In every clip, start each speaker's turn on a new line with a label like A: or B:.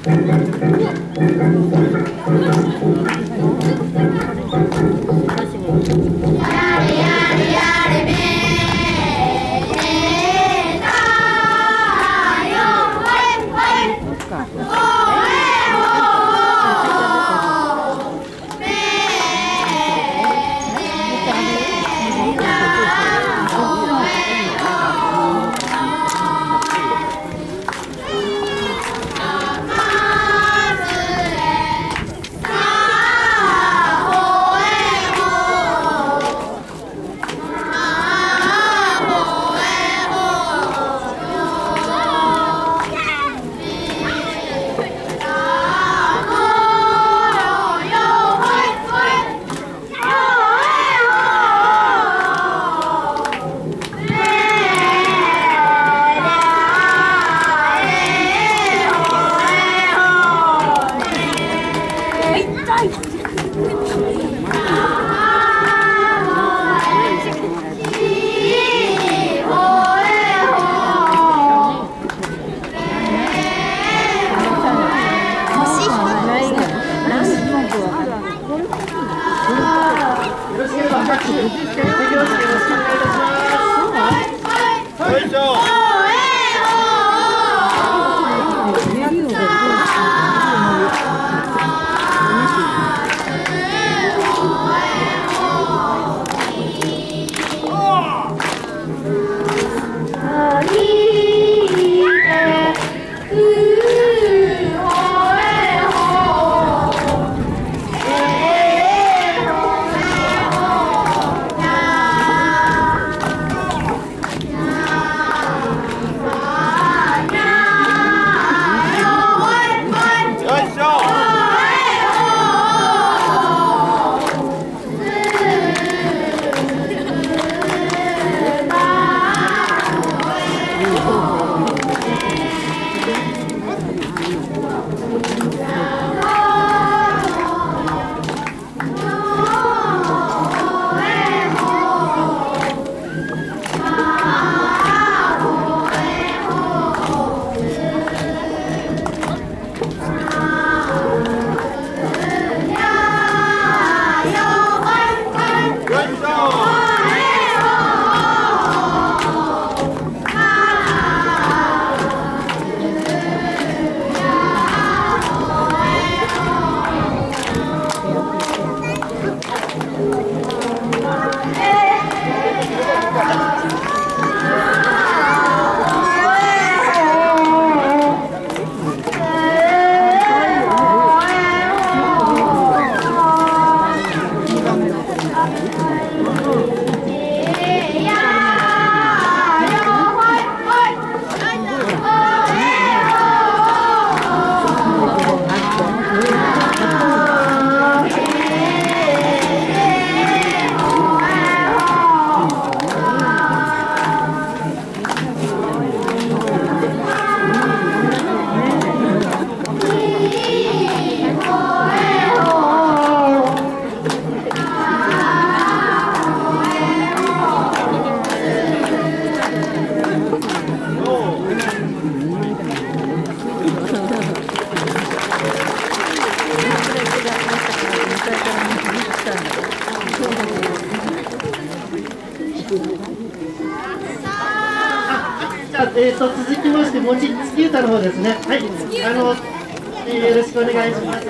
A: 続きまして、餅つき歌の方ですね。はい、よろしくお願いします。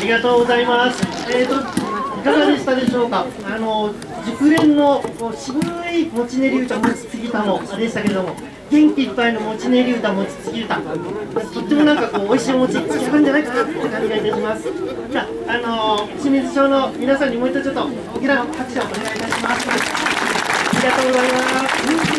A: りがとうございます。いかがでしたでしょうか。熟練の渋いもち練り歌、もちつぎ歌もでしたけれども、元気いっぱいのもち練り歌、もちつぎ歌、とってもなんかこう美味しいお餅つき上がるんじゃないかなって感じがいたします。じゃあ、清水町の皆さんにもう一度ちょっと大きな拍手をお願いいたします。ありがとうございます。